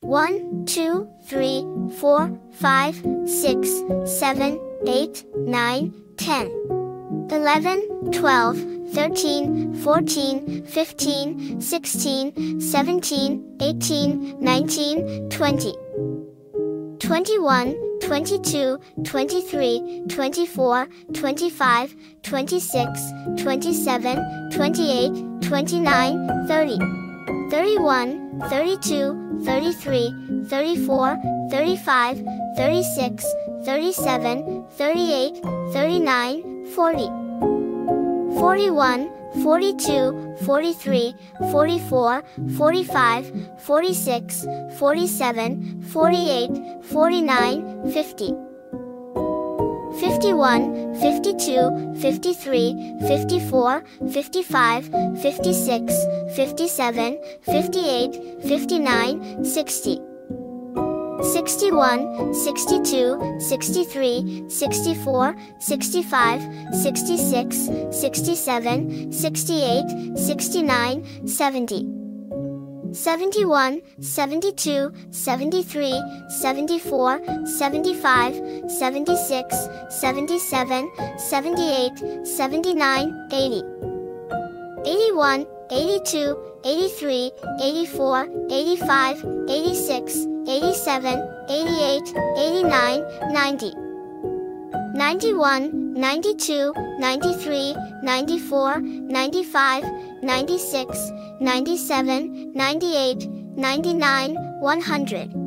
1, 2, 3, 4, 5, 6, 7, 8, 9, 10, 11, 12, 13, 14, 15, 16, 17, 18, 19, 20, 21, 22, 23, 24, 25, 26, 27, 28, 29, 30, 31, 32, 33, 34, 35, 36, 37, 38, 39, 40, 41, 42, 43, 44, 45, 46, 47, 48, 49, 50, 51, 52, 53, 54, 55, 56, 57, 58, 59, 60, 61, 62, 63, 64, 65, 66, 67, 68, 69, 70, 71, 72, 73, 74, 75, 76, 77, 78, 79, 80, 81, 82, 83, 84, 85, 86, 87, 88, 89, 90, 91, 92, 93, 94, 95, 96, 97, 98, 99, 100.